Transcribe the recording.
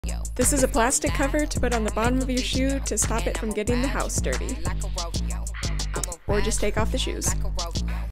This is a plastic cover to put on the bottom of your shoe to stop it from getting the house dirty. Or just take off the shoes.